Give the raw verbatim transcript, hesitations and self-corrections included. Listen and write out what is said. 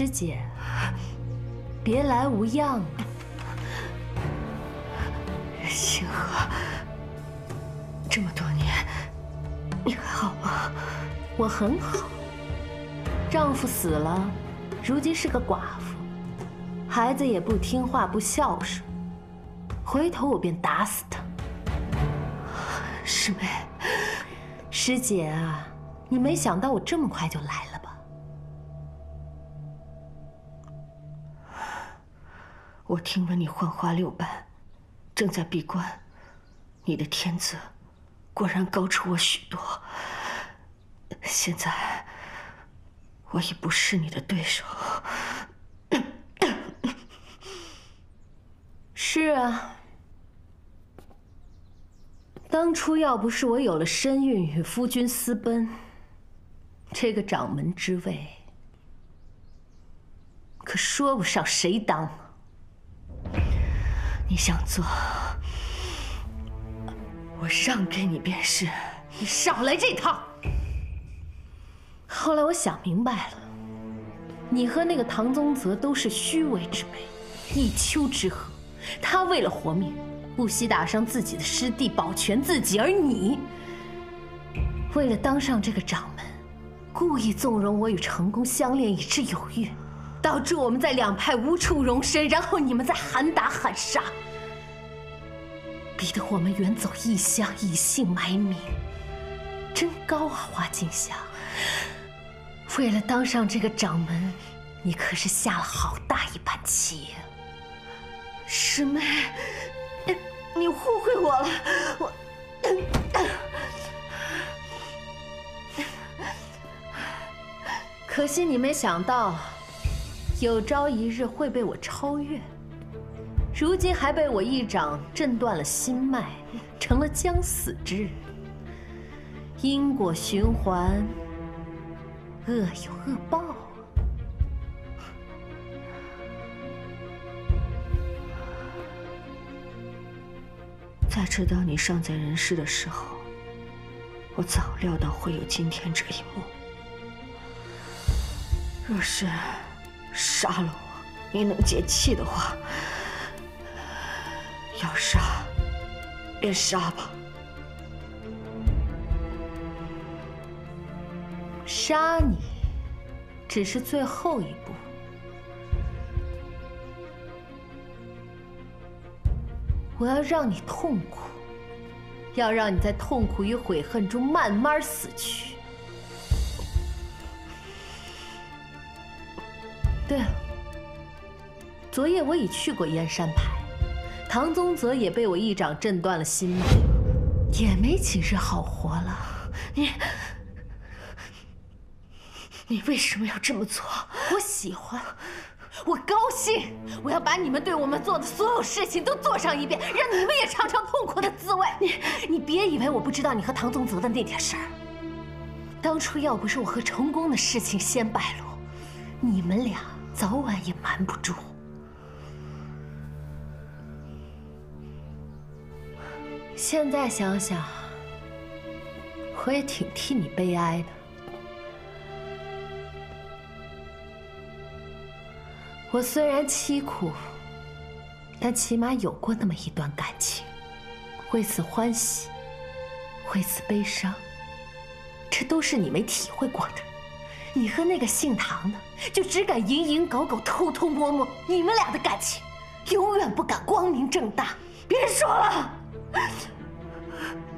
师姐，别来无恙。 星河，这么多年，你还好吗？ 我很好。丈夫死了，如今是个寡妇，孩子也不听话不孝顺，回头我便打死他。 师妹， 师姐啊，你没想到我这么快就来了吧？ 我听闻你幻花六般，正在闭关，你的天资果然高出我许多。现在我已不是你的对手。 是啊，当初要不是我有了身孕与夫君私奔，这个掌门之位可说不上谁当了。 你想做，我让给你便是。 你少来这套！后来我想明白了，你和那个唐宗泽都是虚伪之辈，一丘之貉。他为了活命，不惜打伤自己的师弟，保全自己；而你，为了当上这个掌门，故意纵容我与成功相恋，以致有孕，导致我们在两派无处容身，然后你们再喊打喊杀，逼得我们远走异乡，以姓埋名。真高啊，花镜香！为了当上这个掌门，你可是下了好大一盘棋呀。 师妹，你你误会我了，我。 可惜你没想到，有朝一日会被我超越。如今还被我一掌震断了心脉，成了将死之人。因果循环，恶有恶报。 在知道你尚在人世的时候，我早料到会有今天这一幕。若是杀了我，你能解气的话，要杀便杀吧。 杀你，只是最后一步。我要让你痛苦，要让你在痛苦与悔恨中慢慢死去。对了，昨夜我已去过燕山派，唐宗泽也被我一掌震断了心脉，也没几日好活了。 你，你为什么要这么做？ 我喜欢。我高兴，我要把你们对我们做的所有事情都做上一遍，让你们也尝尝痛苦的滋味。你，你别以为我不知道你和唐宗泽的那点事儿。当初要不是我和成功的事情先败露，你们俩早晚也瞒不住。现在想想，我也挺替你悲哀的。我虽然凄苦，但起码有过那么一段感情，为此欢喜，为此悲伤，这都是你没体会过的。你和那个姓唐的，就只敢隐隐搞搞、偷偷摸摸，你们俩的感情，永远不敢光明正大。 别说了，